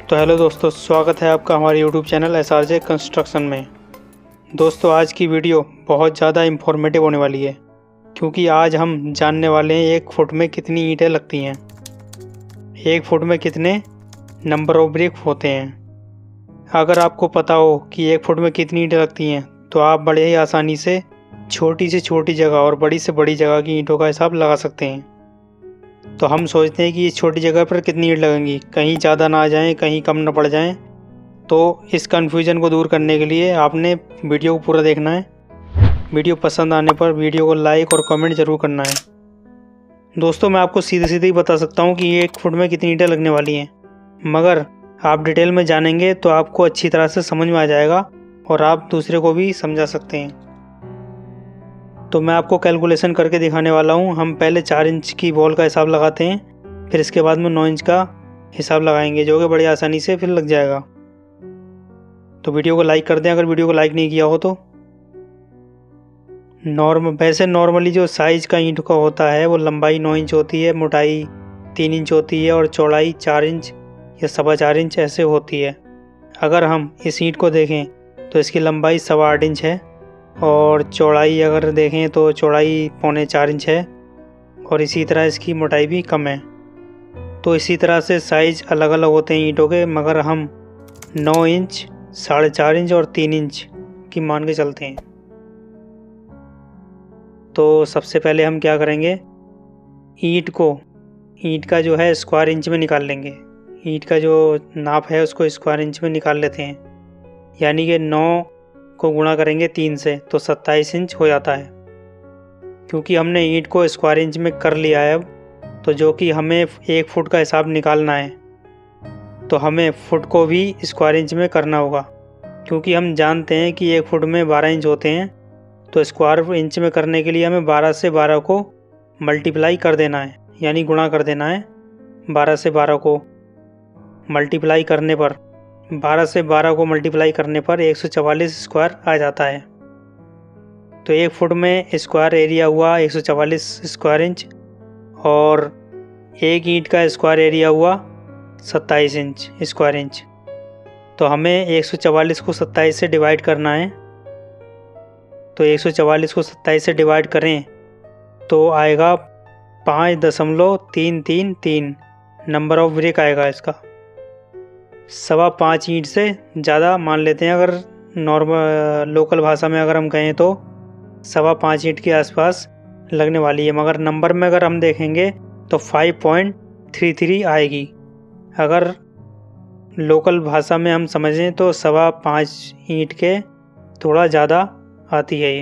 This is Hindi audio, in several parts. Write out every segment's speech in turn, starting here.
तो हेलो दोस्तों, स्वागत है आपका हमारे यूट्यूब चैनल SRJ कंस्ट्रक्शन में। दोस्तों, आज की वीडियो बहुत ज़्यादा इन्फॉर्मेटिव होने वाली है, क्योंकि आज हम जानने वाले हैं 1 फुट में कितनी ईंटें लगती हैं, 1 फुट में कितने नंबर ऑफ ब्रिक होते हैं। अगर आपको पता हो कि 1 फुट में कितनी ईंटें लगती हैं, तो आप बड़े ही आसानी से छोटी जगह और बड़ी से बड़ी जगह की ईंटों का हिसाब लगा सकते हैं। तो हम सोचते हैं कि इस छोटी जगह पर कितनी ईंट लगेंगी, कहीं ज़्यादा ना आ जाएं, कहीं कम ना पड़ जाएं। तो इस कन्फ्यूज़न को दूर करने के लिए आपने वीडियो को पूरा देखना है। वीडियो पसंद आने पर वीडियो को लाइक और कमेंट ज़रूर करना है। दोस्तों, मैं आपको सीधे ही बता सकता हूँ कि 1 फुट में कितनी ईंटें लगने वाली हैं, मगर आप डिटेल में जानेंगे तो आपको अच्छी तरह से समझ में आ जाएगा और आप दूसरे को भी समझा सकते हैं। तो मैं आपको कैलकुलेशन करके दिखाने वाला हूँ। हम पहले 4 इंच की वॉल का हिसाब लगाते हैं, फिर इसके बाद में 9 इंच का हिसाब लगाएंगे, जो कि बड़ी आसानी से फिर लग जाएगा। तो वीडियो को लाइक कर दें अगर वीडियो को लाइक नहीं किया हो तो। वैसे नॉर्मली जो साइज़ का ईंट का होता है वो लंबाई 9 इंच होती है, मोटाई 3 इंच होती है और चौड़ाई 4 इंच या 4.25 इंच ऐसे होती है। अगर हम इस ईंट को देखें तो इसकी लंबाई 8.25 इंच है और चौड़ाई अगर देखें तो चौड़ाई 3.25 इंच है और इसी तरह इसकी मोटाई भी कम है। तो इसी तरह से साइज़ अलग अलग होते हैं ईंटों के, मगर हम 9 इंच, 4.5 इंच और 3 इंच की मान के चलते हैं। तो सबसे पहले हम क्या करेंगे, ईंट का जो है स्क्वायर इंच में निकाल लेंगे। ईंट का जो नाप है उसको स्क्वायर इंच में निकाल लेते हैं, यानी कि 9 को गुणा करेंगे 3 से तो 27 इंच हो जाता है। क्योंकि हमने ईंट को स्क्वायर इंच में कर लिया है अब, तो जो कि हमें 1 फुट का हिसाब निकालना है तो हमें फुट को भी स्क्वायर इंच में करना होगा। क्योंकि हम जानते हैं कि 1 फुट में 12 इंच होते हैं, तो स्क्वायर इंच में करने के लिए हमें 12 से 12 को मल्टीप्लाई कर देना है, यानी गुणा कर देना है। 12 से 12 को मल्टीप्लाई करने पर 144 स्क्वायर आ जाता है। तो 1 फुट में स्क्वायर एरिया हुआ 144 स्क्वायर इंच और 1 ईंट का स्क्वायर एरिया हुआ 27 इंच स्क्वायर इंच। तो हमें 144 को 27 से डिवाइड करना है। तो 144 को 27 से डिवाइड करें तो आएगा 5.333 नंबर ऑफ ब्रिक आएगा इसका। 5.25 ईंट से ज़्यादा मान लेते हैं, अगर नॉर्मल लोकल भाषा में अगर हम कहें तो 5.25 ईंट के आसपास लगने वाली है, मगर नंबर में अगर हम देखेंगे तो 5.33 आएगी। अगर लोकल भाषा में हम समझें तो 5.25 ईंट के थोड़ा ज़्यादा आती है ये।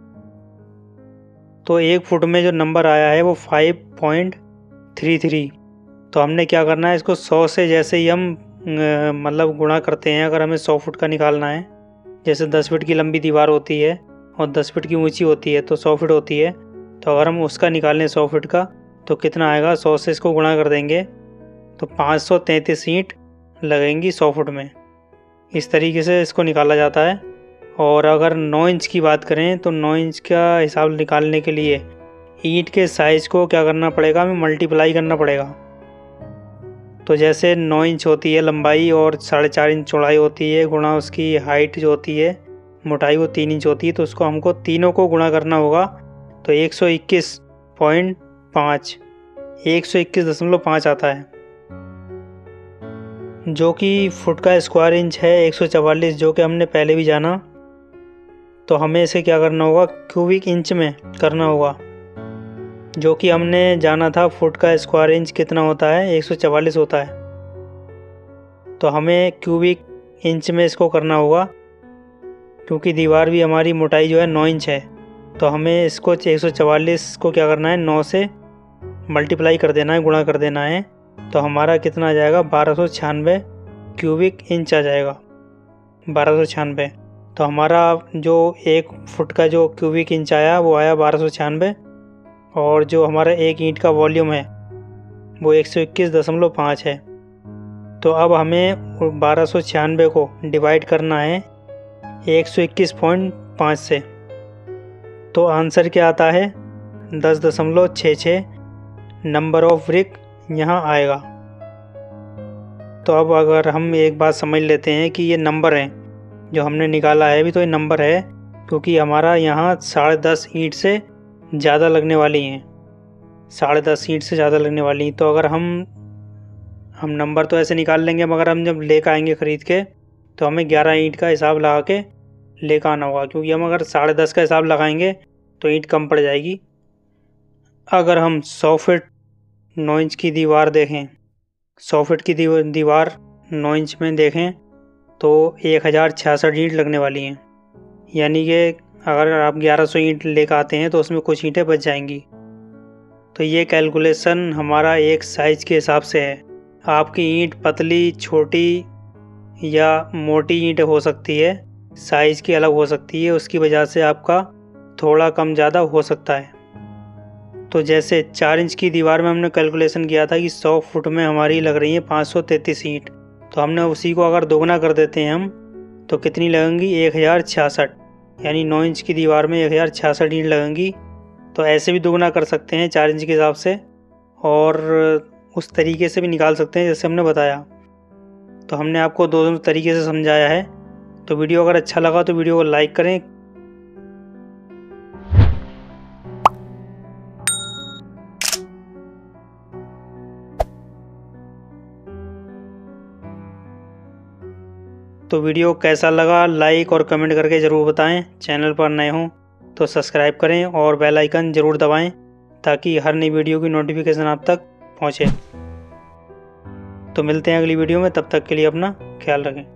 तो 1 फुट में जो नंबर आया है वो 5.33। तो हमने क्या करना है, इसको 100 से जैसे ही हम मतलब गुणा करते हैं, अगर हमें 100 फुट का निकालना है, जैसे 10 फीट की लंबी दीवार होती है और 10 फीट की ऊंची होती है तो 100 फीट होती है। तो अगर हम उसका निकालें 100 फीट का तो कितना आएगा, 100 से इसको गुणा कर देंगे तो 533 ईंट लगेंगी 100 फुट में। इस तरीके से इसको निकाला जाता है। और अगर 9 इंच की बात करें तो 9 इंच का हिसाब निकालने के लिए ईंट के साइज़ को क्या करना पड़ेगा, हमें मल्टीप्लाई करना पड़ेगा। तो जैसे 9 इंच होती है लंबाई और 4.5 इंच चौड़ाई होती है, गुणा उसकी हाइट जो होती है, मोटाई वो 3 इंच होती है, तो उसको हमको तीनों को गुणा करना होगा। तो 121.5 आता है, जो कि फुट का स्क्वायर इंच है 144, जो कि हमने पहले भी जाना। तो हमें इसे क्या करना होगा, क्यूबिक इंच में करना होगा, जो कि हमने जाना था फुट का स्क्वायर इंच कितना होता है, 144 होता है। तो हमें क्यूबिक इंच में इसको करना होगा, क्योंकि दीवार भी हमारी मोटाई जो है 9 इंच है। तो हमें इसको 144 को क्या करना है, 9 से मल्टीप्लाई कर देना है, गुणा कर देना है। तो हमारा कितना आ जाएगा, 1296 क्यूबिक इंच आ जाएगा, 1296। तो हमारा जो 1 फुट का जो क्यूबिक इंच आया वो आया 1296, और जो हमारा 1 ईंट का वॉल्यूम है वो 121.5 है। तो अब हमें 1296 को डिवाइड करना है 121.5 से। तो आंसर क्या आता है, 10.66 नंबर ऑफ ब्रिक यहाँ आएगा। तो अब अगर हम एक बात समझ लेते हैं कि ये नंबर है जो हमने निकाला है अभी, तो ये नंबर है क्योंकि हमारा यहाँ 10.5 ईंट से ज़्यादा लगने वाली हैं, 10.5 ईंट से ज़्यादा लगने वाली। तो अगर हम नंबर तो ऐसे निकाल लेंगे, मगर हम जब लेकर आएंगे ख़रीद के तो हमें 11 ईंट का हिसाब लगा के लेकर आना होगा, क्योंकि हम अगर 10.5 का हिसाब लगाएंगे तो ईंट कम पड़ जाएगी। अगर हम 100 फीट 9 इंच की दीवार देखें, 100 फीट की दीवार 9 इंच में देखें तो 1066 ईंट लगने वाली हैं। यानी कि अगर आप 1100 ईंट लेकर आते हैं तो उसमें कुछ ईंटें बच जाएंगी। तो ये कैलकुलेशन हमारा एक साइज़ के हिसाब से है। आपकी ईंट पतली, छोटी या मोटी ईंट हो सकती है, साइज़ की अलग हो सकती है, उसकी वजह से आपका थोड़ा कम ज़्यादा हो सकता है। तो जैसे 4 इंच की दीवार में हमने कैलकुलेशन किया था कि 100 फुट में हमारी लग रही है 533 ईंट, तो हमने उसी को अगर दोगुना कर देते हैं हम तो कितनी लगेंगी, 1066। यानी 9 इंच की दीवार में 1066 ईंट लगेंगी। तो ऐसे भी दोगुना कर सकते हैं 4 इंच के हिसाब से, और उस तरीके से भी निकाल सकते हैं जैसे हमने बताया। तो हमने आपको दोनों तरीके से समझाया है। तो वीडियो अगर अच्छा लगा तो वीडियो को लाइक करें। तो वीडियो कैसा लगा लाइक और कमेंट करके ज़रूर बताएं। चैनल पर नए हों तो सब्सक्राइब करें और बेल आइकन ज़रूर दबाएं ताकि हर नई वीडियो की नोटिफिकेशन आप तक पहुंचे। तो मिलते हैं अगली वीडियो में, तब तक के लिए अपना ख्याल रखें।